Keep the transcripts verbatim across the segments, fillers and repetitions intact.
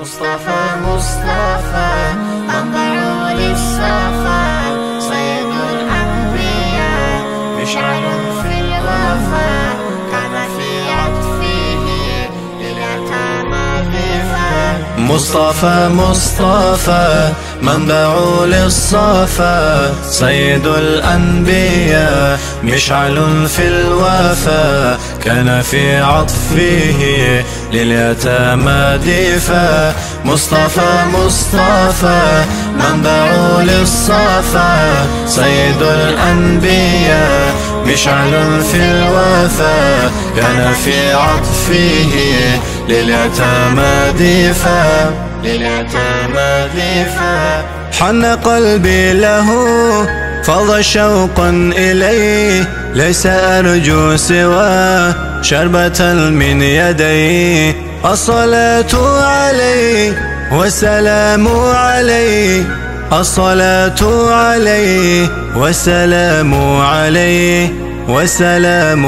مصطفى مصطفى منبع للصفا، سيد الأنبياء مشعل في الوفا، كان في عطفه لليتامى ضيفا. مصطفى مصطفى منبع للصفا، سيد الأنبياء مشعل في الوفا، كان في عطفه لليتامى ضيفا. مصطفى مصطفى منبع للصفا، سيد الأنبياء مشعل في الوفا، كان في عطفه لليتامى ضيفا، لليتامى ضيفا. حن قلبي له فض شوقا إليه، ليس أرجو سوى شربة من يديه. الصلاة عليه والسلام عليه، الصلاة عليه والسلام عليه، والسلام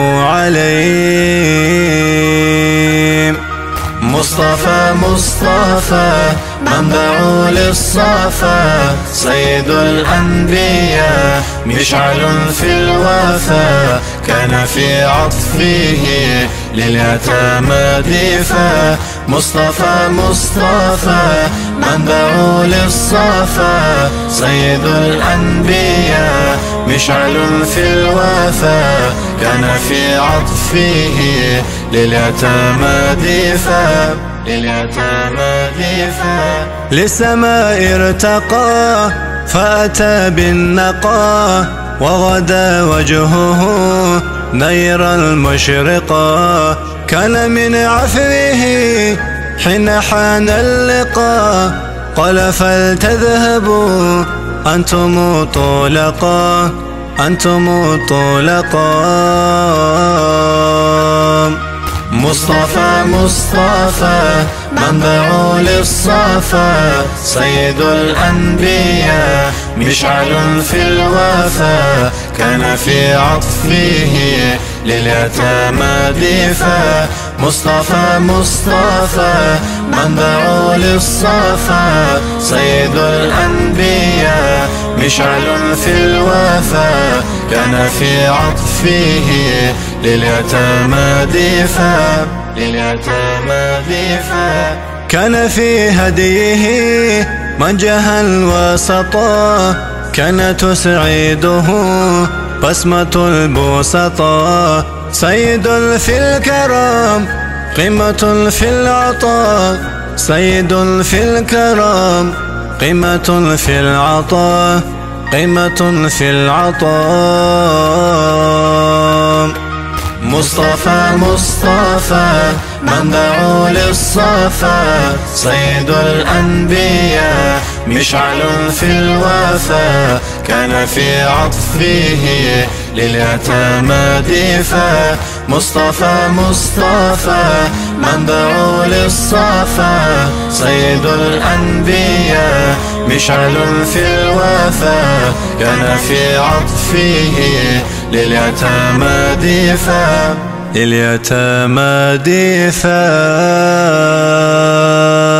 عليه. مصطفى مصطفى منبع للصفا، سيد الأنبياء مشعل في الوفا، كان في عطفه لليتامى ضيفا. مصطفى مصطفى منبع للصفا، سيد الأنبياء مشعل في الوفا، كان في عطفه لليتامى ضيفا، لليتامى ضيفا. للسماء ارتقى فأتى بالنقى، وغدا وجهه نير المشرقا، كان من عفوه حين حان اللقاء. قال فلتذهبوا أنتم طلقا، أنتم طلقا. مصطفى مصطفى منبع للصفا، سيد الأنبياء مشعل في الوفا، كان في عطفه لليتامى ضيفا. مصطفى مصطفى منبع للصفا، سيد الأنبياء مشعل في الوفا، كان في عطفه لليتامى ضيفا، لليتامى ضيفا. كان في هديه منجها وسطا، كان تسعده بسمة البسطاء. سيد في الكرام قمة في العطاء، سيد في الكرام قمة في العطاء، قمة في العطاء. مصطفى مصطفى منبع للصفا، سيد الأنبياء مشعل في الوفا، كان في عطفه لليتامى ضيفا. مصطفى مصطفى منبع للصفا، سيد الأنبياء مشعل في الوفا، كان في عطفه لليتامى ضيفا، لليتامى ضيفا.